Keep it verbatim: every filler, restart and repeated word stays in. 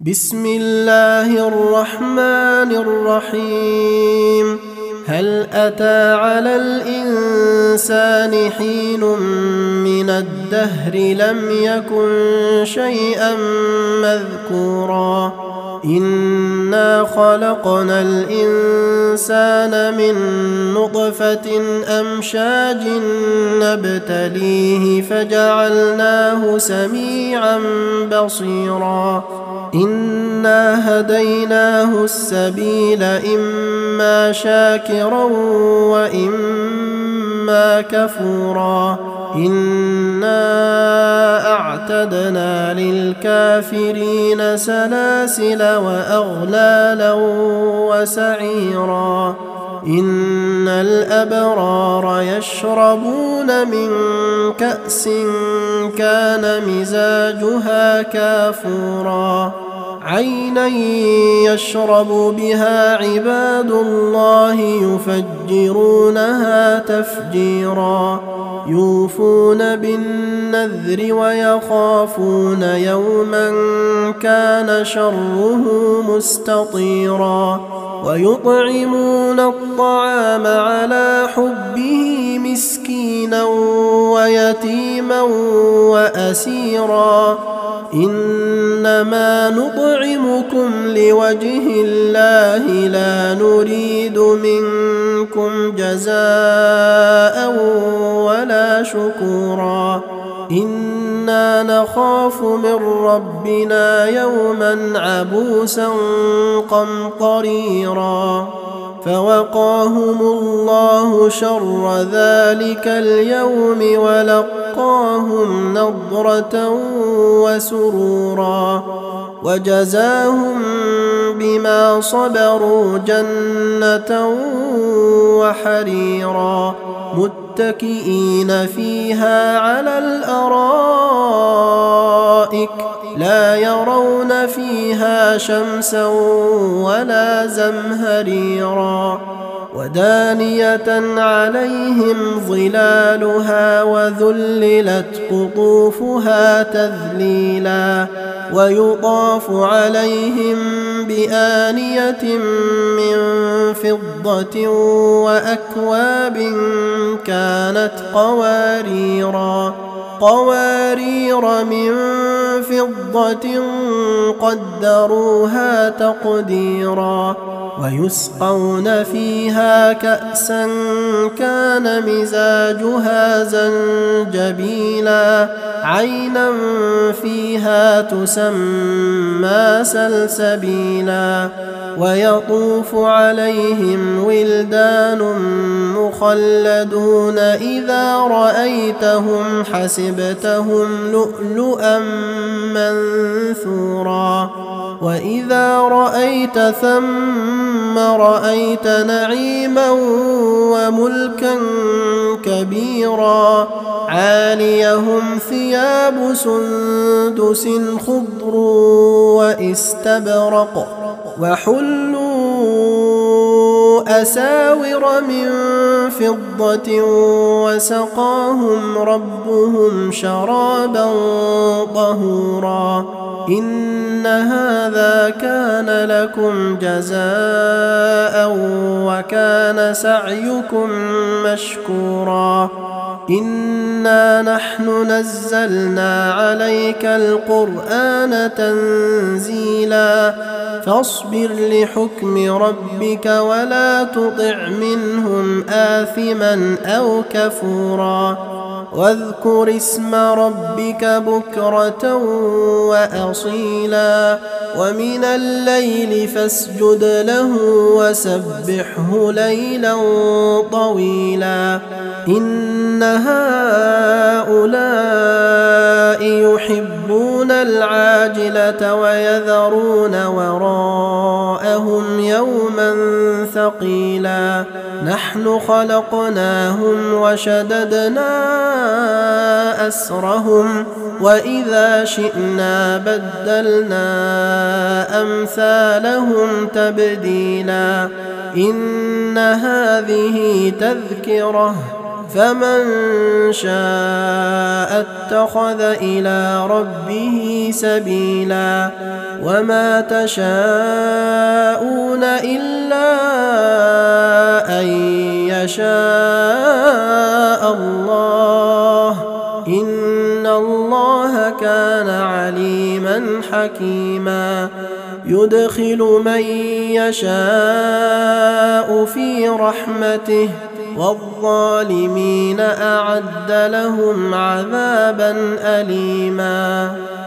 بسم الله الرحمن الرحيم. هل أتى على الإنسان حين من الدهر لم يكن شيئا مذكورا إنا خلقنا الإنسان من نطفة أمشاج نبتليه فجعلناه سميعا بصيرا إنا هديناه السبيل إما شاكرا وإما كفورا إنا أعتدنا للكافرين سلاسل وأغلالا وسعيرا إن الأبرار يشربون من كأس كان مزاجها كافورا عينا يشرب بها عباد الله يفجرونها تفجيرا يوفون بالنذر ويخافون يوما كان شره مستطيرا ويطعمون الطعام على حبه مسكينا ويتيما وأسيرا إنما نطعمكم لوجه الله لا نريد منكم جزاء ولا شكورا إنا نخاف من ربنا يوما عبوسا قمطريرا فوقاهم الله شر ذلك اليوم ولقاهم نضرة وسرورا وجزاهم بما صبروا جنة وحريرا متكئين فيها على الأرائك لا يرون فيها شمسا ولا زمهريرا ودانية عليهم ظلالها وذللت قطوفها تذليلا ويطاف عليهم بآنية من فضة وأكواب كانت قواريرا قوارير من فضة قدروها تقديرا ويسقون فيها كأسا كان مزاجها زنجبيلا عينا فيها تسمى سلسبيلا ويطوف عليهم ولدان مخلدون إذا رأيتهم حسبتهم لؤلؤا منثورا وإذا رأيت ثم رأيت نعيما وملكا كبيرا عاليهم ثياب سندس خضر واستبرق وحلوا أساور من فضة وسقاهم ربهم شرابا طهورا إن هذا كان لكم جزاء وكان سعيكم مشكورا إنا نحن نزلنا عليك القرآن تنزيلا فاصبر لحكم ربك ولا تطع منهم آثما أو كفورا واذكر اسم ربك بكرة وأصيلا ومن الليل فاسجد له وسبحه ليلا طويلا إن هؤلاء يحبون العاجلة ويذرون وراءهم يوما ثقيلا نحن خلقناهم وشددنا أسرهم وإذا شئنا بدلنا أمثالهم تبديلا إن هذه تذكرة فمن شاء اتخذ إلى ربه سبيلا وما تشاءون إلا أن يشاء الله إن الله كان عليما حكيما يدخل من يشاء في رحمته والظالمين أعد لهم عذابا أليما.